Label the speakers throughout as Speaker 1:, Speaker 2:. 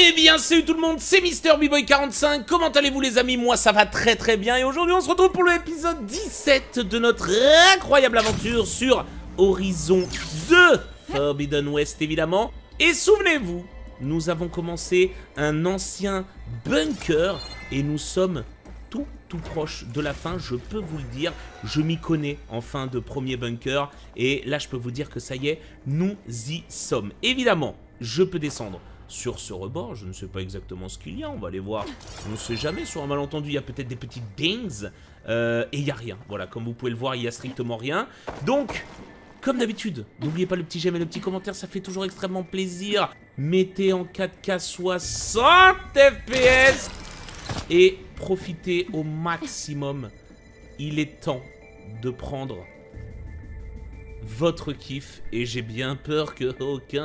Speaker 1: Eh bien salut tout le monde, c'est MrBboy45, comment allez-vous les amis? Moi ça va très très bien et aujourd'hui on se retrouve pour l'épisode 17 de notre incroyable aventure sur Horizon 2 Forbidden West évidemment. Et souvenez-vous, nous avons commencé un ancien bunker et nous sommes tout proche de la fin, je peux vous le dire, je m'y connais en fin de premier bunker et là je peux vous dire que ça y est, nous y sommes. Évidemment, je peux descendre sur ce rebord, je ne sais pas exactement ce qu'il y a, on va aller voir, on ne sait jamais, sur un malentendu il y a peut-être des petits dings, et il n'y a rien, voilà, comme vous pouvez le voir il n'y a strictement rien, donc, comme d'habitude, n'oubliez pas le petit j'aime et le petit commentaire, ça fait toujours extrêmement plaisir, mettez en 4K 60 FPS, et profitez au maximum, il est temps de prendre votre kiff, et j'ai bien peur que aucun...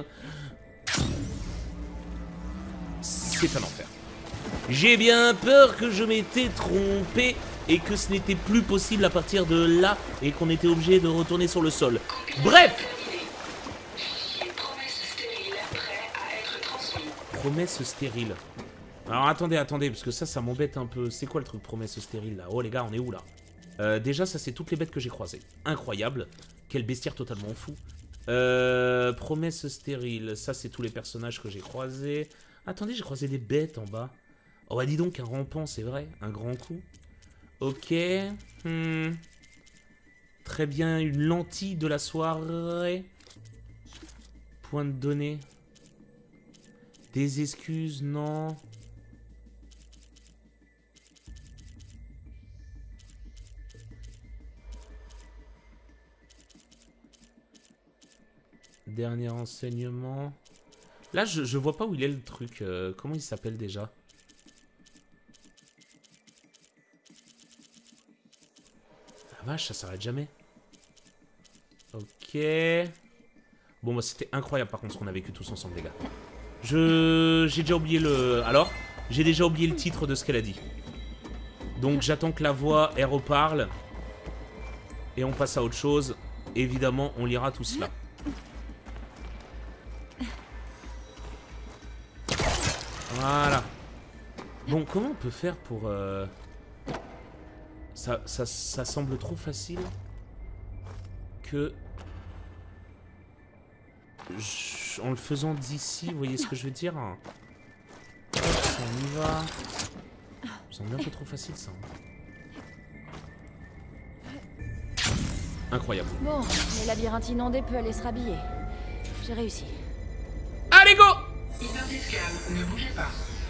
Speaker 1: C'est un enfer. J'ai bien peur que je m'étais trompé et que ce n'était plus possible à partir de là et qu'on était obligé de retourner sur le sol. Bref. Promesse stérile. Alors attendez, parce que ça m'embête un peu. C'est quoi le truc promesse stérile là? Oh les gars, on est où là? Déjà ça c'est toutes les bêtes que j'ai croisées. Incroyable. Quel bestiaire totalement fou. Promesse stérile. Ça c'est tous les personnages que j'ai croisés. Attendez, j'ai croisé des bêtes en bas. Oh bah dis donc, un rampant, c'est vrai. Un grand coup. Ok. Très bien, une lentille de la soirée. Point de données. Des excuses, non. Dernier enseignement. Là, je vois pas où il est le truc. Comment il s'appelle déjà? La vache, ça s'arrête jamais. Ok. Bon, bah, c'était incroyable par contre ce qu'on a vécu tous ensemble, les gars. J'ai déjà oublié le... Alors, j'ai déjà oublié le titre de ce qu'elle a dit. Donc, j'attends que la voix, elle reparle. Et on passe à autre chose. Évidemment, on lira tout cela. Voilà. Bon, comment on peut faire pour... Ça semble trop facile que... En le faisant d'ici, vous voyez ce que je veux dire? Hop, on y va. Ça semble un peu trop facile, ça. Incroyable.
Speaker 2: Bon, les labyrinthes inondés peut aller se rhabiller. J'ai réussi.
Speaker 1: Allez, go!
Speaker 3: Hyperdiscal, ne bougez pas.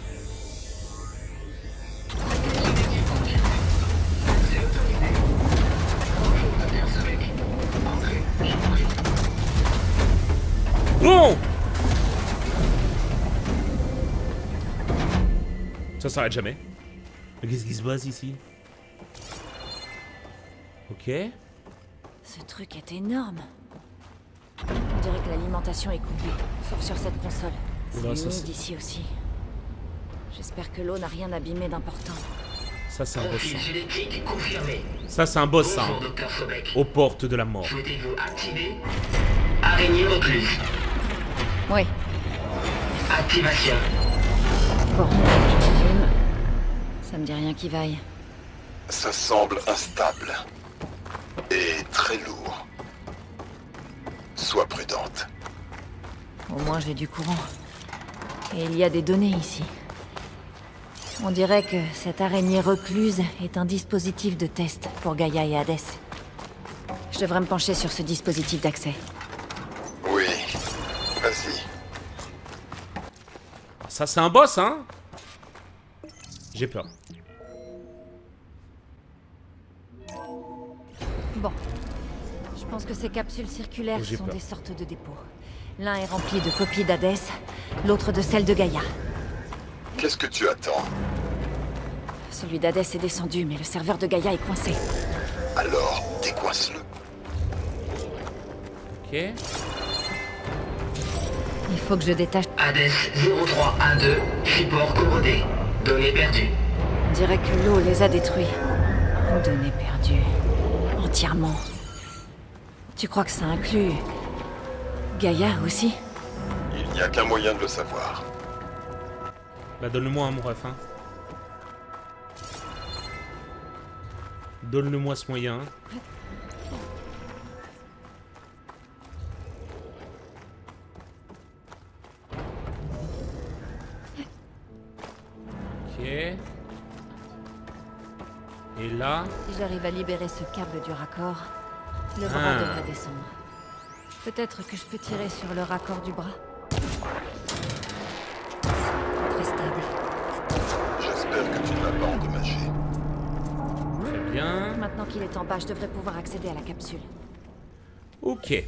Speaker 3: C'est autorisé. Bonjour, Intersolec. Entrez, je vous prie.
Speaker 1: Bon! Ça s'arrête jamais. Mais qu'est-ce qui se passe ici? Ok.
Speaker 2: Ce truc est énorme. On dirait que l'alimentation est coupée, sauf sur cette console. C'est humide ici aussi. J'espère que l'eau n'a rien abîmé d'important.
Speaker 1: Ça c'est un boss.
Speaker 3: Profil génétique confirmé.
Speaker 1: Ça c'est un boss, ça.
Speaker 3: Bonjour, Dr. Sobek.
Speaker 1: Aux portes de la mort.
Speaker 3: Souhaitez-vous activer araignée recluse?
Speaker 2: Oui.
Speaker 3: Activation.
Speaker 2: Bon, je résume. Ça me dit rien qui vaille.
Speaker 4: Ça semble instable. Et très lourd. Sois prudente.
Speaker 2: Au moins j'ai du courant. Et il y a des données ici. On dirait que cette araignée recluse est un dispositif de test pour Gaïa et Hadès. Je devrais me pencher sur ce dispositif d'accès.
Speaker 4: Oui. Vas-y.
Speaker 1: Ça c'est un boss, hein? J'ai peur.
Speaker 2: Bon. Je pense que ces capsules circulaires sont des sortes de dépôts. L'un est rempli de copies d'Hadès, l'autre de celles de Gaïa.
Speaker 4: Qu'est-ce que tu attends?
Speaker 2: Celui d'Hadès est descendu, mais le serveur de Gaïa est coincé.
Speaker 4: Alors, décoince-le.
Speaker 1: Ok.
Speaker 2: Il faut que je détache...
Speaker 3: Hadès 0312, support corrodé. Données perdues.
Speaker 2: On dirait que l'eau les a détruits. Données perdues. Entièrement. Tu crois que ça inclut... Gaïa aussi?
Speaker 4: Il n'y a qu'un moyen de le savoir.
Speaker 1: Bah donne-le-moi mon ref, hein. Donne-le-moi ce moyen. Ok. Et là...
Speaker 2: Si j'arrive à libérer ce câble du raccord, le bras devrait descendre. Peut-être que je peux tirer sur le raccord du bras. Très stable.
Speaker 4: J'espère que tu ne l'as pas endommagé.
Speaker 1: Très bien.
Speaker 2: Maintenant qu'il est en bas, je devrais pouvoir accéder à la capsule.
Speaker 1: Ok.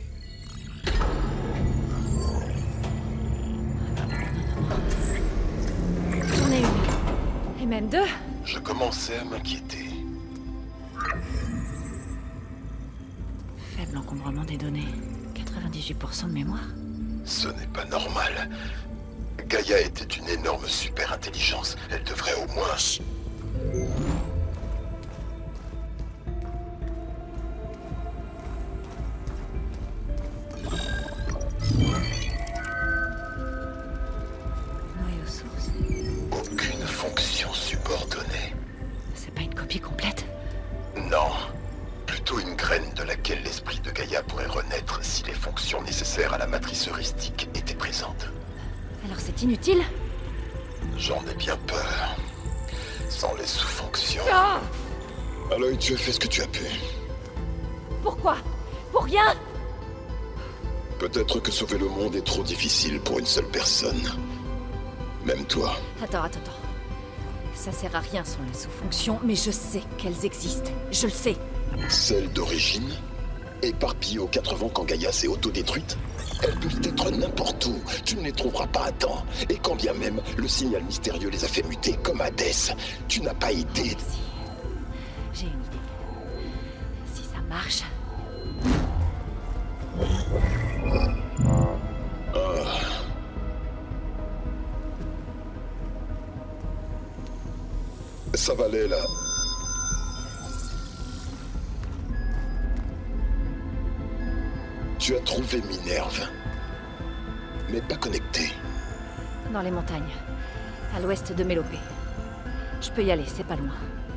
Speaker 2: J'en ai une. Et même deux.
Speaker 4: Je commençais à m'inquiéter.
Speaker 2: Faible encombrement des données. 98% de mémoire.
Speaker 4: Ce n'est pas normal. Gaïa était une énorme super-intelligence. Elle devrait au moins...
Speaker 2: Noyau source.
Speaker 4: Aucune fonction subordonnée.
Speaker 2: C'est pas une copie complète?
Speaker 4: Non. Plutôt une graine de laquelle l'esprit de Gaïa pourrait renaître si les fonctions nécessaires à la matrice heuristique étaient présentes.
Speaker 2: Alors c'est inutile?
Speaker 4: J'en ai bien peur. Sans les sous-fonctions...
Speaker 2: Ah!
Speaker 4: Aloy, tu as fait ce que tu as pu.
Speaker 2: Pourquoi? Pour rien?
Speaker 4: Peut-être que sauver le monde est trop difficile pour une seule personne. Même toi.
Speaker 2: Attends. Ça sert à rien sans les sous-fonctions, mais je sais qu'elles existent. Je le sais.
Speaker 4: Celles d'origine, éparpillées aux quatre vents quand Gaïa s'est autodétruite, elles peuvent être n'importe où. Tu ne les trouveras pas à temps. Et quand bien même le signal mystérieux les a fait muter comme Hadès, tu n'as pas idée.
Speaker 2: Si. J'ai une idée. Si ça marche...
Speaker 4: Ça valait là. Tu as trouvé Minerve, mais pas connecté.
Speaker 2: Dans les montagnes, à l'ouest de Mélopée. Je peux y aller, c'est pas loin.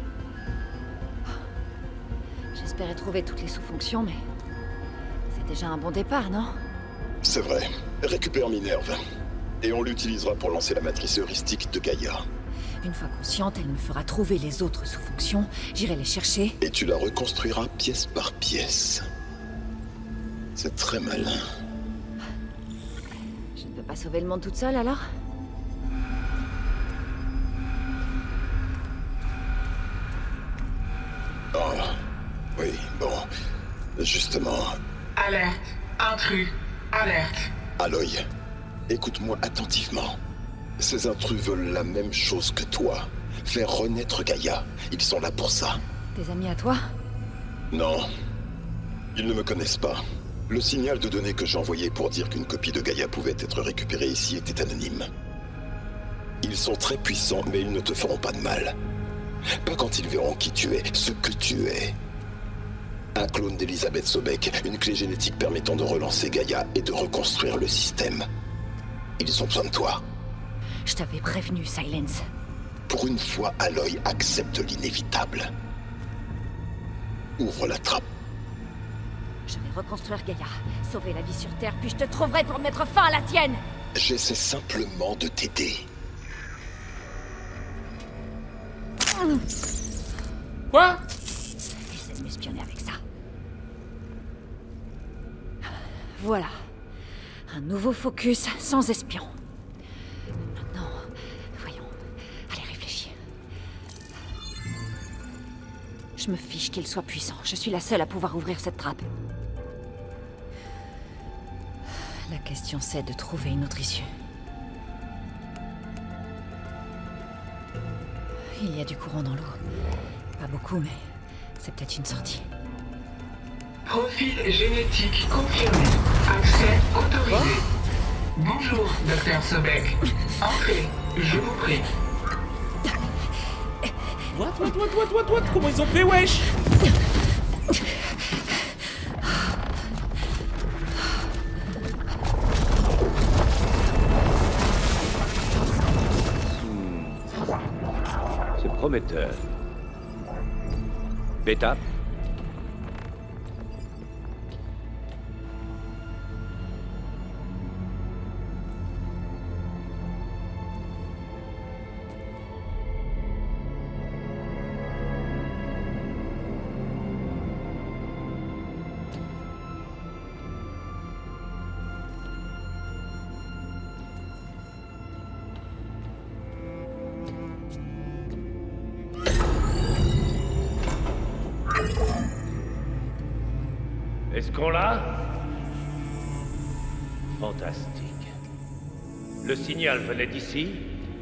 Speaker 2: J'espérais trouver toutes les sous-fonctions, mais... c'est déjà un bon départ, non?
Speaker 4: C'est vrai. Récupère Minerve. Et on l'utilisera pour lancer la matrice heuristique de Gaïa.
Speaker 2: Une fois consciente, elle me fera trouver les autres sous-fonctions. J'irai les chercher.
Speaker 4: Et tu la reconstruiras pièce par pièce. C'est très malin.
Speaker 2: Je ne peux pas sauver le monde toute seule, alors?
Speaker 4: Oh, oui, bon. Justement,
Speaker 3: Alerte. Intrus. Alerte.
Speaker 4: Aloy, écoute-moi attentivement. Ces intrus veulent la même chose que toi. Faire renaître Gaïa. Ils sont là pour ça.
Speaker 2: Des amis à toi?
Speaker 4: Non. Ils ne me connaissent pas. Le signal de données que j'ai envoyé pour dire qu'une copie de Gaïa pouvait être récupérée ici était anonyme. Ils sont très puissants, mais ils ne te feront pas de mal. Pas quand ils verront qui tu es, ce que tu es. Un clone d'Elisabeth Sobek, une clé génétique permettant de relancer Gaïa et de reconstruire le système. Ils ont besoin de toi.
Speaker 2: Je t'avais prévenu, Silence.
Speaker 4: Pour une fois, Aloy accepte l'inévitable. Ouvre la trappe.
Speaker 2: Je vais reconstruire Gaïa, sauver la vie sur Terre, puis je te trouverai pour mettre fin à la tienne.
Speaker 4: J'essaie simplement de t'aider.
Speaker 1: Quoi?
Speaker 2: Essaie de m'espionner avec ça. Voilà. Un nouveau focus sans espion. Maintenant, voyons. Allez, réfléchis. Je me fiche qu'il soit puissant. Je suis la seule à pouvoir ouvrir cette trappe. La question c'est de trouver une autre issue. Il y a du courant dans l'eau. Pas beaucoup, mais c'est peut-être une sortie.
Speaker 3: Profil génétique confirmé. Accès autorisé. Bonjour, Dr. Sobek. Entrez, je vous prie.
Speaker 1: What? Comment ils ont fait, wesh?
Speaker 5: prometteur. Beta? Est-ce qu'on l'a? Fantastique. Le signal venait d'ici?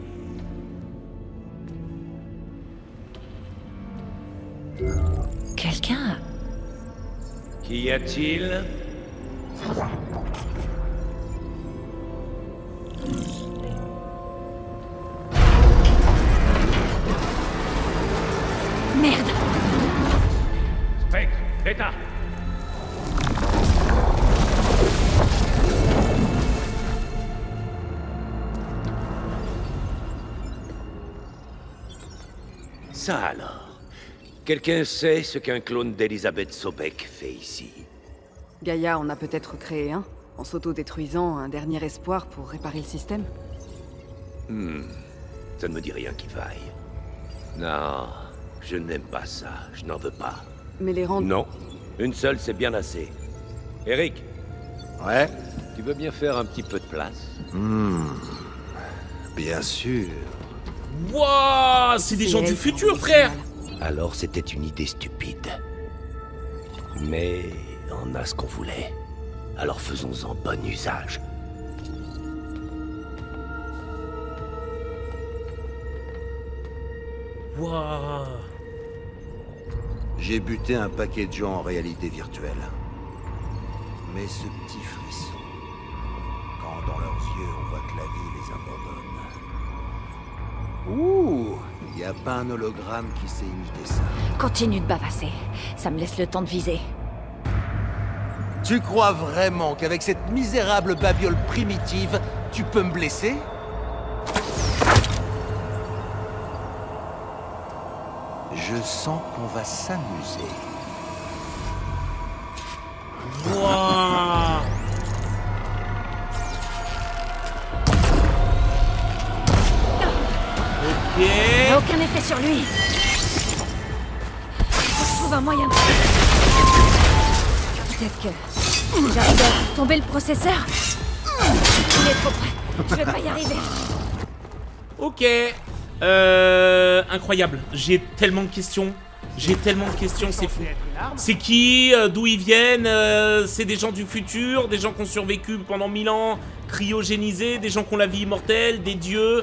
Speaker 2: Quelqu'un...
Speaker 5: Qu'y a-t-il?
Speaker 2: Merde!
Speaker 5: Spectre, Beta! Ça alors. Quelqu'un sait ce qu'un clone d'Elisabeth Sobek fait ici?
Speaker 6: Gaïa en a peut-être créé un, en s'auto-détruisant un dernier espoir pour réparer le système.
Speaker 5: Ça ne me dit rien qui vaille. Non, je n'aime pas ça, je n'en veux pas.
Speaker 6: Mais les rendre...
Speaker 5: Non, une seule c'est bien assez. Eric,
Speaker 7: Ouais,
Speaker 5: tu veux bien faire un petit peu de place?
Speaker 7: bien sûr.
Speaker 1: Wouah, c'est des gens
Speaker 6: elle
Speaker 1: du
Speaker 6: qui
Speaker 1: futur,
Speaker 6: rend le
Speaker 1: frère.
Speaker 6: signal.
Speaker 5: Alors c'était une idée stupide. Mais on a ce qu'on voulait. Alors faisons-en bon usage.
Speaker 1: Wouah.
Speaker 7: J'ai buté un paquet de gens en réalité virtuelle. Mais ce petit frisson, quand dans leurs yeux on voit que la vie les abandonne. Ouh, y a pas un hologramme qui sait imiter ça.
Speaker 2: Continue de bavasser. Ça me laisse le temps de viser.
Speaker 7: Tu crois vraiment qu'avec cette misérable babiole primitive, tu peux me blesser? Je sens qu'on va s'amuser.
Speaker 1: Wouah. Ok.
Speaker 2: Y a aucun effet sur lui. Faut que je trouve un moyen. Peut-être que j'arrive à tomber le processeur. Il est trop près. Je vais pas y arriver.
Speaker 1: Ok. Incroyable. J'ai tellement de questions. J'ai tellement de questions, c'est fou. C'est qui? D'où ils viennent? C'est des gens du futur? Des gens qui ont survécu pendant 1000 ans? Cryogénisés? Des gens qui ont la vie immortelle? Des dieux?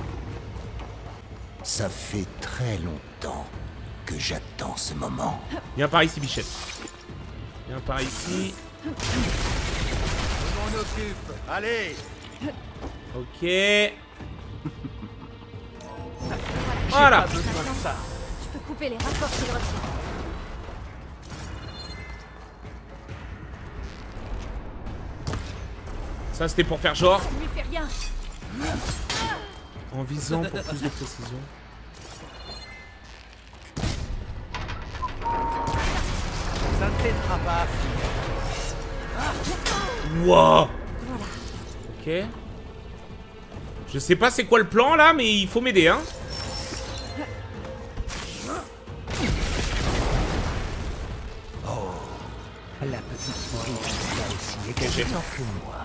Speaker 7: Ça fait très longtemps que j'attends ce moment.
Speaker 1: Viens par ici, Bichette. Viens par ici.
Speaker 7: Je m'en occupe. Allez.
Speaker 1: Ok. Voilà.
Speaker 2: Je peux couper les rapports s'il retient.
Speaker 1: Ça, c'était pour faire genre.
Speaker 2: Ça ne lui fait rien.
Speaker 1: En visant pour plus de précision.
Speaker 7: Ça ne t'aidera pas.
Speaker 1: Wow. Ok. Je sais pas c'est quoi le plan là, mais il faut m'aider, hein.
Speaker 8: La petite Maurice là aussi est quelque chose que moi.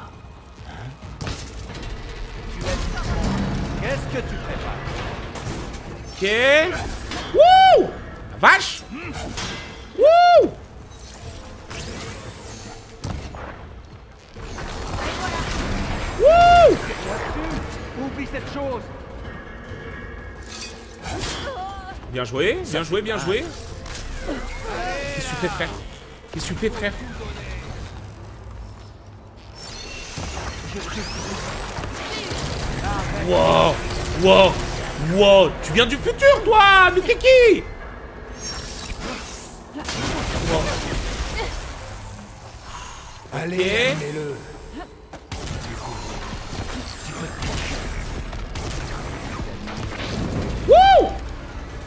Speaker 7: Qu'est-ce que tu prépares?
Speaker 1: Ok. Wouh. La vache. Wouh. Wouh.
Speaker 7: Oublie cette chose.
Speaker 1: Bien joué, bien joué, bien joué. Qu'est-ce que tu fais, frère? Qu'est-ce que tu fais, frère? Wow, wow, wow. Tu viens du futur, toi, Nukeki. Wow.
Speaker 8: Allez,
Speaker 1: Ok.
Speaker 8: mets-le.
Speaker 1: Wouh.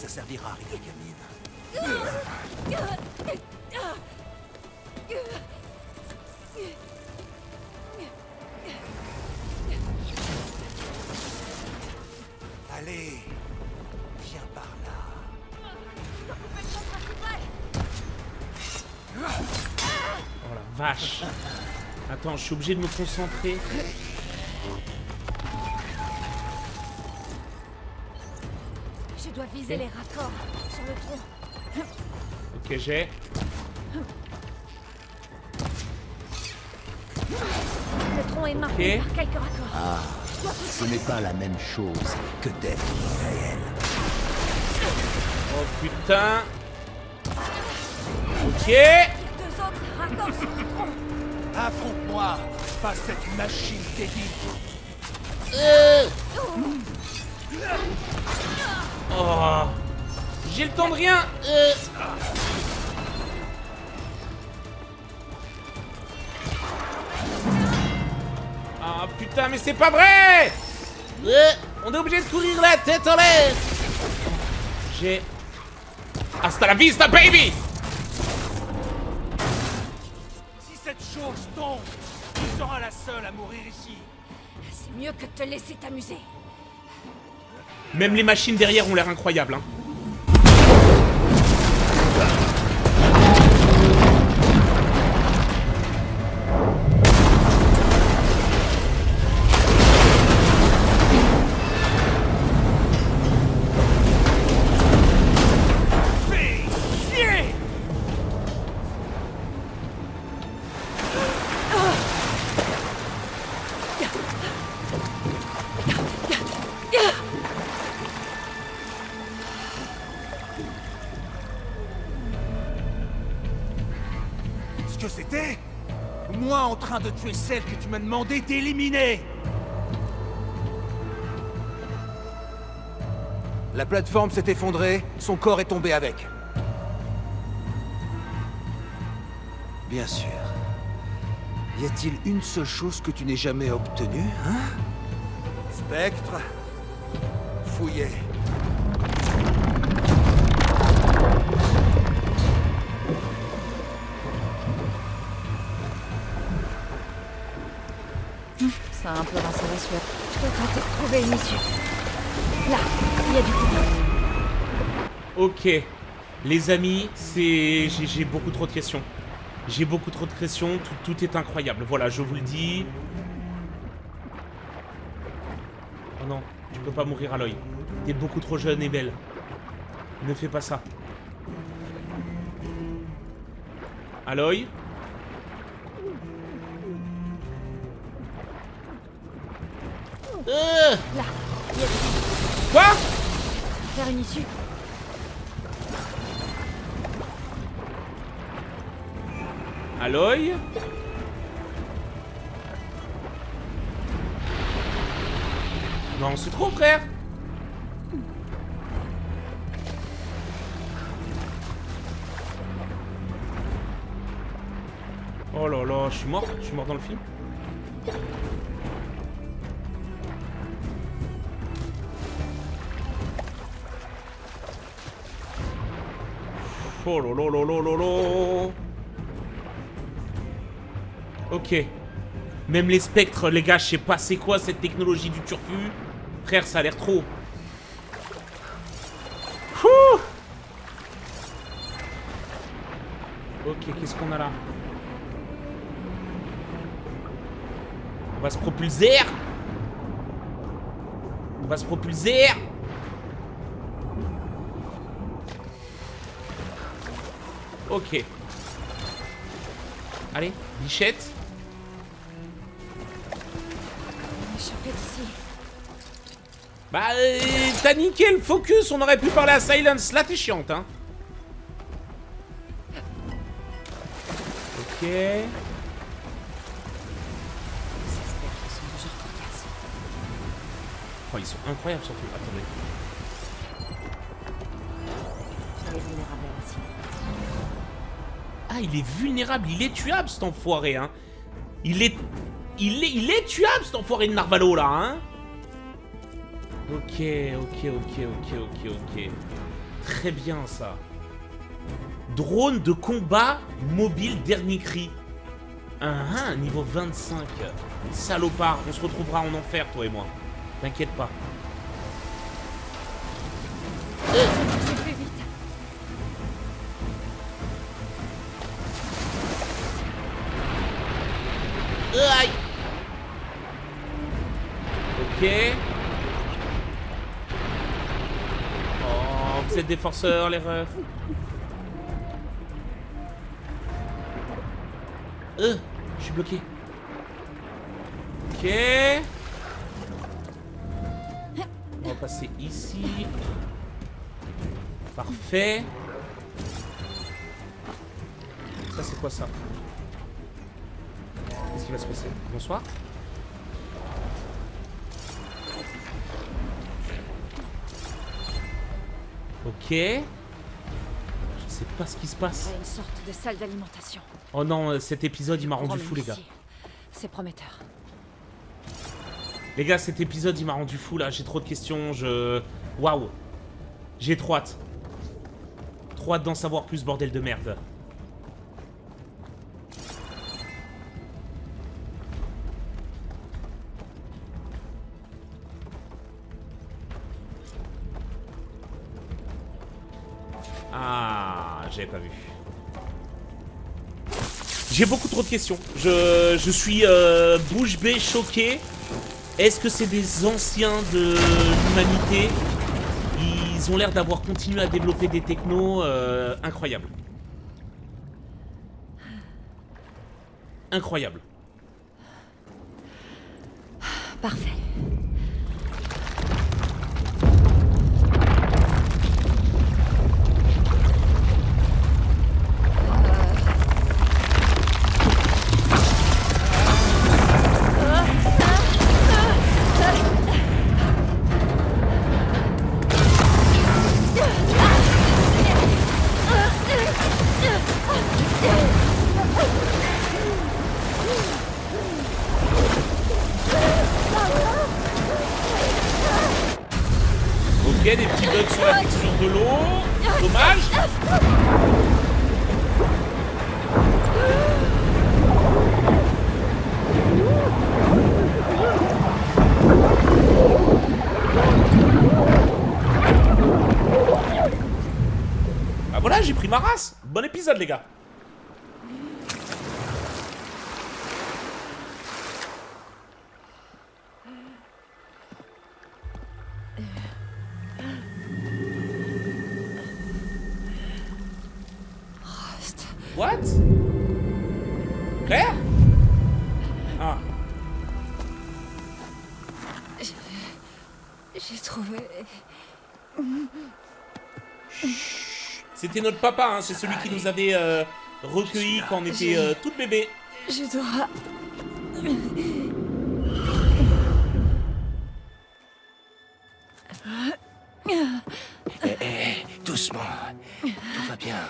Speaker 7: ça servira à rien, gamine. Allez, viens par là.
Speaker 1: Oh la vache. Attends, je suis obligé de me concentrer.
Speaker 2: Je dois viser les raccords sur le tronc.
Speaker 1: Ok, j'ai.
Speaker 2: Le tronc est marqué par quelques raccords.
Speaker 5: Ah, ce n'est pas la même chose que d'être réel.
Speaker 1: Oh putain. Ok.
Speaker 2: Deux autres raccords sur le tronc.
Speaker 7: Affronte-moi, pas cette machine débile.
Speaker 1: Oh. J'ai le temps de rien. Ah putain, mais c'est pas vrai. On est obligé de courir la tête en l'air. J'ai... Hasta la vista, baby.
Speaker 7: Si cette chose tombe, tu seras la seule à mourir ici.
Speaker 2: C'est mieux que de te laisser t'amuser.
Speaker 1: Même les machines derrière ont l'air incroyables, hein.
Speaker 7: Ce que c'était? Moi en train de tuer celle que tu m'as demandé d'éliminer. La plateforme s'est effondrée, son corps est tombé avec. Bien sûr. Y a-t-il une seule chose que tu n'aies jamais obtenue, hein? Spectre, fouillez.
Speaker 2: Ça a un peu rincé la sueur. Je dois tenter de trouver une issue. Là, il y a du courant.
Speaker 1: Ok. Les amis, c'est... J'ai beaucoup trop de questions. J'ai beaucoup trop de questions. Tout est incroyable. Voilà, je vous le dis. Oh non, tu peux pas mourir à l'œil. T'es beaucoup trop jeune et belle. Ne fais pas ça. Aloy.
Speaker 2: Là, il y a du
Speaker 1: Quoi?
Speaker 2: faire une issue.
Speaker 1: Aloy. Non, c'est trop, frère. Oh là là, je suis mort dans le film. Oh là là là là là là. Ok. Même les spectres, les gars, je sais pas c'est quoi cette technologie du turfu. Frère, ça a l'air trop. Ouh. Ok, qu'est-ce qu'on a là? On va se propulser. On va se propulser. Ok. Allez, bichette.
Speaker 2: Échapper d'ici.
Speaker 1: Bah, t'as niqué le focus. On aurait pu parler à Silence. Là, t'es chiante, hein. Ok. Oh, ils sont incroyables, surtout. Attendez.
Speaker 2: Il est vulnérable aussi.
Speaker 1: Ah, il est vulnérable. Il est tuable, cet enfoiré, hein. Il est tuable, cet enfoiré de Narvalo, là, hein. Ok. très bien ça. Drone de combat mobile dernier cri. Niveau 25. Salopard, on se retrouvera en enfer, toi et moi. T'inquiète pas.
Speaker 2: J'ai fait vite.
Speaker 1: Aïe. Ok. Oh, vous êtes des forceurs, les refs. Je suis bloqué. Ok. On va passer ici. Parfait. Ça, c'est quoi ça? Qu'est-ce qui va se passer? Bonsoir. Ok. Je sais pas ce qui se passe.
Speaker 2: Il y a une sorte de salle d'alimentation.
Speaker 1: Oh non, cet épisode il m'a rendu fou, les gars.
Speaker 2: C'est prometteur.
Speaker 1: Les gars, cet épisode il m'a rendu fou là. J'ai trop de questions. Waouh. J'ai trop hâte. Trop hâte d'en savoir plus, bordel de merde. Ah, j'avais pas vu. J'ai beaucoup trop de questions. Je suis bouche bée, choqué. Est-ce que c'est des anciens de l'humanité? Ils ont l'air d'avoir continué à développer des technos incroyables. Incroyable.
Speaker 2: Parfait.
Speaker 1: Ok, des petits bugs sur la texture de l'eau. Dommage. Ah voilà, j'ai pris ma race. Bon épisode, les gars. What? Claire? Ah.
Speaker 2: J'ai trouvé...
Speaker 1: C'était notre papa, hein, c'est celui qui nous avait recueillis quand on était toutes bébés.
Speaker 2: Je dois...
Speaker 5: Doucement. Tout va bien.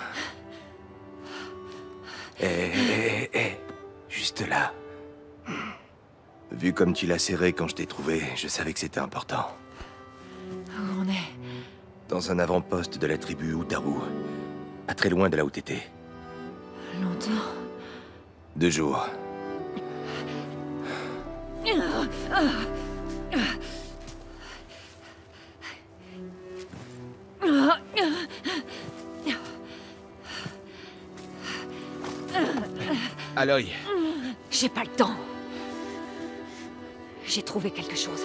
Speaker 5: Juste là. Vu comme tu l'as serré quand je t'ai trouvé, je savais que c'était important.
Speaker 2: Où on est?
Speaker 5: Dans un avant-poste de la tribu Utaru. Pas très loin de là où t'étais.
Speaker 2: Longtemps?
Speaker 5: 2 jours. Aloy.
Speaker 2: J'ai pas le temps. J'ai trouvé quelque chose.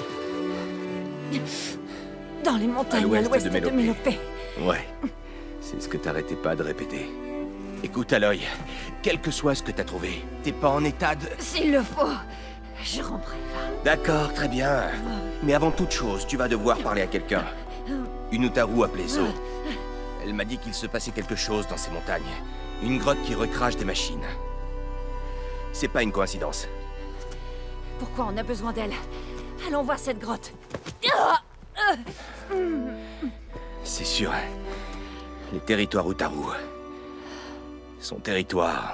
Speaker 2: Dans les montagnes à l'ouest de Mélopée.
Speaker 5: Ouais. C'est ce que t'arrêtais pas de répéter. Écoute, Aloy, quel que soit ce que t'as trouvé, t'es pas en état de...
Speaker 2: S'il le faut, je rends
Speaker 5: D'accord, très bien. Mais avant toute chose, tu vas devoir parler à quelqu'un. Une Utaru appelée Zo. Elle m'a dit qu'il se passait quelque chose dans ces montagnes. Une grotte qui recrache des machines. C'est pas une coïncidence.
Speaker 2: Pourquoi on a besoin d'elle? Allons voir cette grotte.
Speaker 5: C'est sûr. Les territoires Utaru. Son territoire.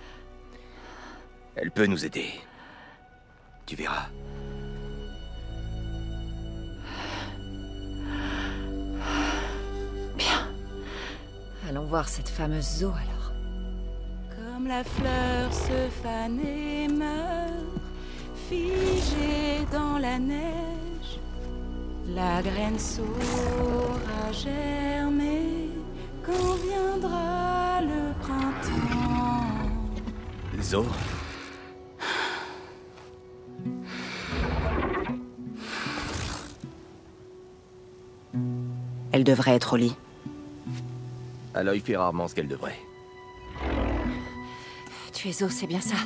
Speaker 5: Elle peut nous aider. Tu verras.
Speaker 2: Bien. voir cette fameuse Zo alors.
Speaker 9: Comme la fleur se fane et meurt, figée dans la neige, la graine saura germer quand viendra le printemps.
Speaker 5: Zo?
Speaker 9: Elle devrait être au lit.
Speaker 5: Aloy fait rarement ce qu'elle devrait.
Speaker 2: Tu es Zo, c'est bien ça.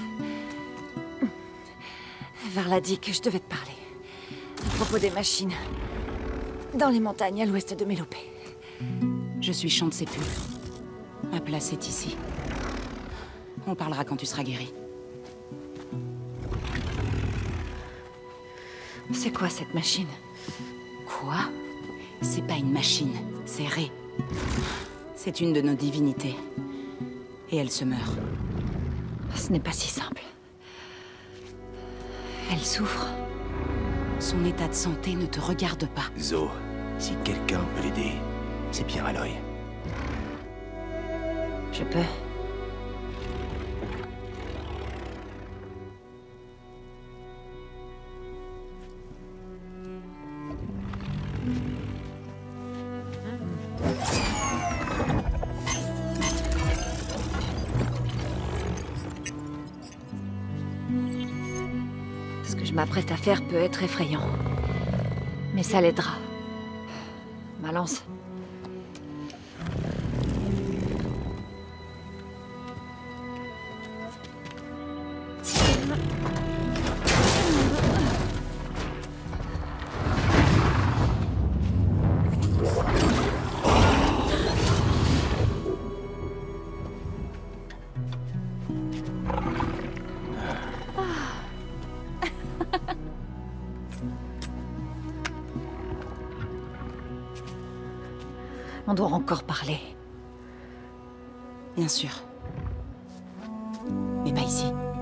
Speaker 2: Varla dit que je devais te parler. À propos des machines. Dans les montagnes à l'ouest de Mélopée.
Speaker 9: Je suis Chant de Sépulcre. Ma place est ici. On parlera quand tu seras guéri.
Speaker 2: C'est quoi cette machine?
Speaker 9: Quoi? C'est pas une machine, c'est Ré. C'est une de nos divinités. Et elle se meurt.
Speaker 2: Ce n'est pas si simple. Elle souffre.
Speaker 9: Son état de santé ne te regarde pas.
Speaker 5: Zo, si quelqu'un peut l'aider, c'est bien Aloy.
Speaker 2: Je peux. Ce que je m'apprête à faire peut être effrayant. Mais ça l'aidera. Ma lance. On doit encore parler.
Speaker 9: Bien sûr. Mais pas ici.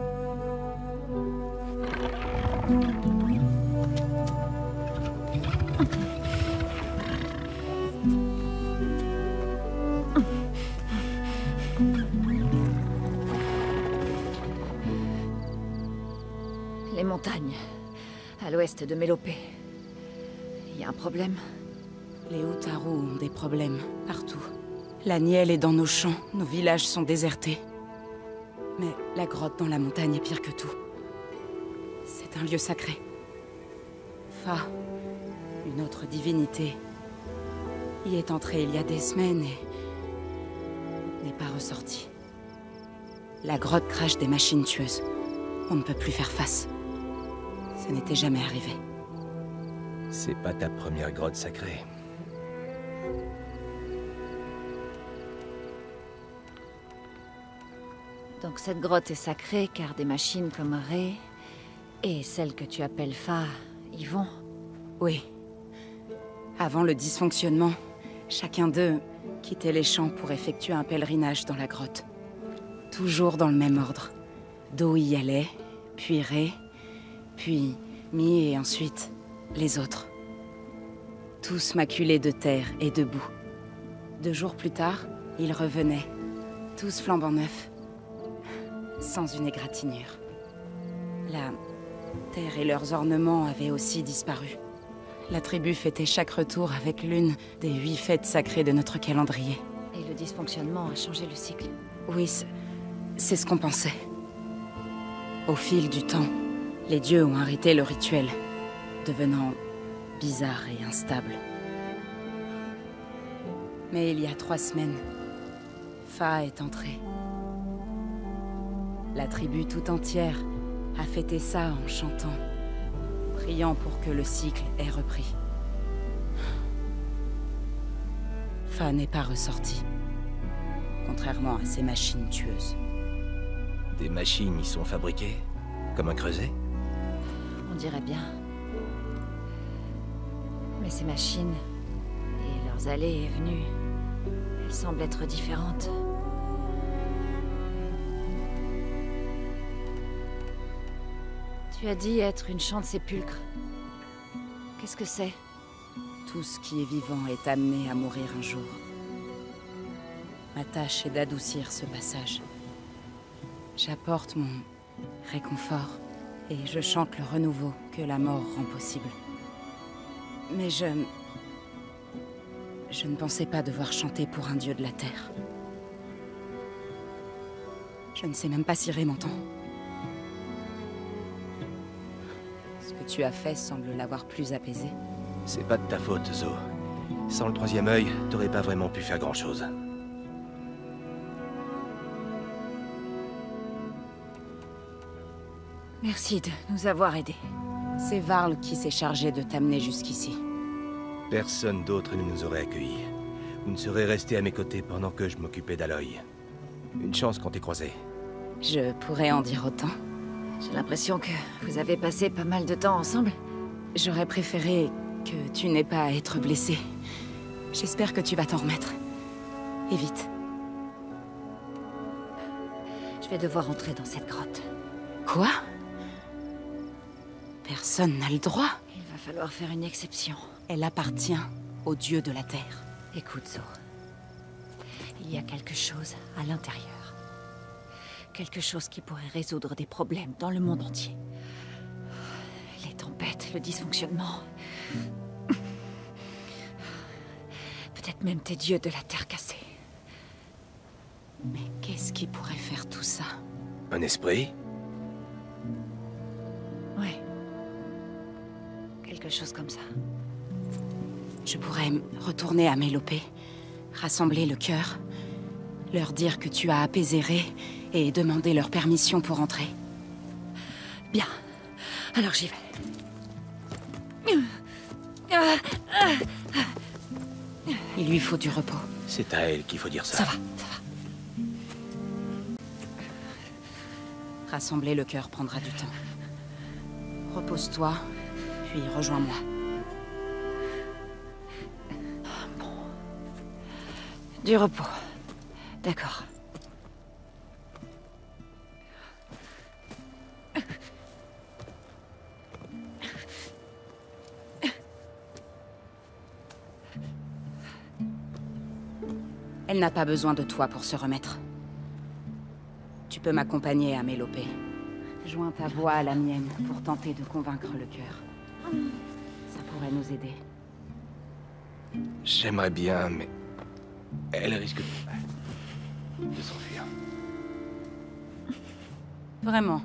Speaker 2: Les montagnes, à l'ouest de Mélopée. Il y a un problème?
Speaker 9: Les Utaru ont des problèmes, partout. La Nielle est dans nos champs, nos villages sont désertés. Mais la grotte dans la montagne est pire que tout. C'est un lieu sacré. Fa, une autre divinité, y est entrée il y a des semaines et n'est pas ressortie. La grotte crache des machines tueuses. On ne peut plus faire face. Ça n'était jamais arrivé.
Speaker 5: C'est pas ta première grotte sacrée.
Speaker 2: Donc cette grotte est sacrée car des machines comme Ré et celle que tu appelles Fa y vont.
Speaker 9: Oui. Avant le dysfonctionnement, chacun d'eux quittait les champs pour effectuer un pèlerinage dans la grotte. Toujours dans le même ordre. Do y allait, puis Ré, puis Mi et ensuite les autres. Tous maculés de terre et de boue. 2 jours plus tard, ils revenaient, tous flambant neufs. Sans une égratignure. La terre et leurs ornements avaient aussi disparu. La tribu fêtait chaque retour avec l'une des 8 fêtes sacrées de notre calendrier.
Speaker 2: Et le dysfonctionnement a changé le cycle.
Speaker 9: Oui, c'est ce qu'on pensait. Au fil du temps, les dieux ont arrêté le rituel, devenant bizarre et instable. Mais il y a 3 semaines, Fa est entrée. La tribu tout entière a fêté ça en chantant, priant pour que le cycle ait repris. Fa n'est pas ressorti, contrairement à ces machines tueuses.
Speaker 5: Des machines y sont fabriquées? Comme un creuset?
Speaker 2: On dirait bien. Mais ces machines, et leurs allées et venues, elles semblent être différentes. Tu as dit être une Chant de Sépulcre. Qu'est-ce que c'est?
Speaker 9: Tout ce qui est vivant est amené à mourir un jour. Ma tâche est d'adoucir ce passage. J'apporte mon réconfort et je chante le renouveau que la mort rend possible. Mais je ne pensais pas devoir chanter pour un dieu de la terre. Je ne sais même pas si Ré m'entend. Ce que tu as fait semble l'avoir plus apaisé.
Speaker 5: C'est pas de ta faute, Zo. Sans le troisième œil, t'aurais pas vraiment pu faire grand-chose.
Speaker 2: Merci de nous avoir aidés.
Speaker 9: C'est Varl qui s'est chargé de t'amener jusqu'ici.
Speaker 5: Personne d'autre ne nous aurait accueillis. Vous ne serez resté à mes côtés pendant que je m'occupais d'Aloy. Une chance qu'on t'ait croisé.
Speaker 9: Je pourrais en dire autant.
Speaker 2: J'ai l'impression que vous avez passé pas mal de temps ensemble.
Speaker 9: J'aurais préféré que tu n'aies pas à être blessé. J'espère que tu vas t'en remettre. Et vite.
Speaker 2: Je vais devoir entrer dans cette grotte.
Speaker 9: Quoi? Personne n'a le droit.
Speaker 2: Il va falloir faire une exception.
Speaker 9: Elle appartient au dieu de la terre.
Speaker 2: Écoute, Zo. Il y a quelque chose à l'intérieur. Quelque chose qui pourrait résoudre des problèmes dans le monde entier. Les tempêtes, le dysfonctionnement. Peut-être même tes dieux de la terre cassée.
Speaker 9: Mais qu'est-ce qui pourrait faire tout ça?
Speaker 5: Un esprit?
Speaker 2: Ouais. Quelque chose comme ça.
Speaker 9: Je pourrais retourner à Mélopée, rassembler le cœur, leur dire que tu as apaisé Ré et demander leur permission pour entrer.
Speaker 2: Bien. Alors j'y vais.
Speaker 9: Il lui faut du repos.
Speaker 5: C'est à elle qu'il faut dire ça.
Speaker 2: Ça va.
Speaker 9: Rassembler le cœur prendra du temps. Repose-toi, puis rejoins-moi.
Speaker 2: Du repos. D'accord.
Speaker 9: Elle n'a pas besoin de toi pour se remettre. Tu peux m'accompagner à Mélopée. Joins ta voix à la mienne pour tenter de convaincre le cœur. Ça pourrait nous aider.
Speaker 5: J'aimerais bien, mais... elle risque de s'enfuir.
Speaker 9: Vraiment.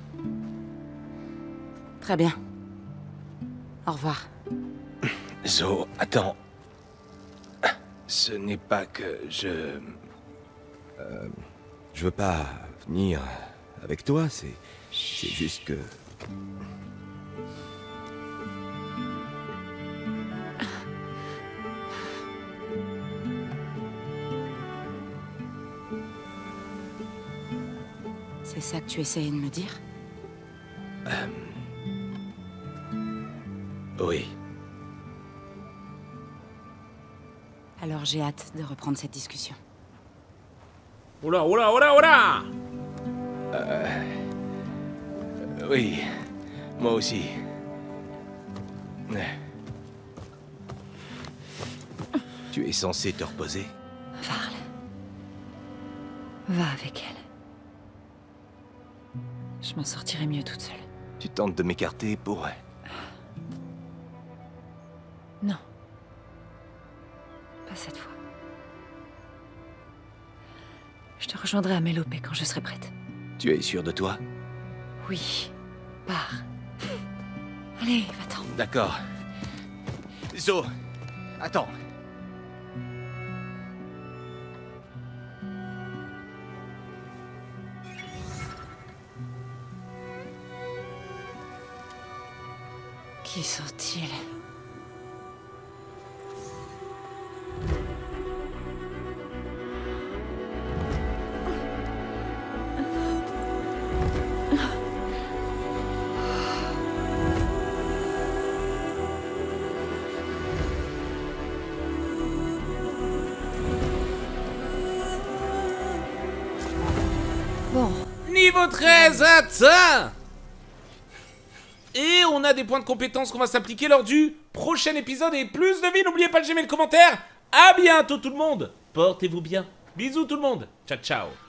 Speaker 9: Très bien. Au revoir.
Speaker 5: Zo, attends. Ce n'est pas que je... je veux pas venir avec toi, c'est juste que...
Speaker 9: C'est ça que tu essayais de me dire?
Speaker 5: Oui.
Speaker 9: Alors j'ai hâte de reprendre cette discussion.
Speaker 1: Oula, oula, oula, oula!
Speaker 5: Oui. Moi aussi. Tu es censé te reposer?
Speaker 2: Varl. Va avec elle. Je m'en sortirai mieux toute seule.
Speaker 5: Tu tentes de m'écarter pour...
Speaker 2: Non. Pas cette fois. Je te rejoindrai à Mélopée quand je serai prête.
Speaker 5: Tu es sûr de toi?
Speaker 2: Oui. Pars. Allez, va-t'en.
Speaker 5: D'accord. Zo, attends.
Speaker 2: Qui sont-ils? Bon.
Speaker 1: Niveau 13, atteint! Et on a des points de compétence qu'on va s'appliquer lors du prochain épisode. Et plus de vie, n'oubliez pas de j'aimer le commentaire. À bientôt tout le monde. Portez-vous bien. Bisous tout le monde. Ciao, ciao.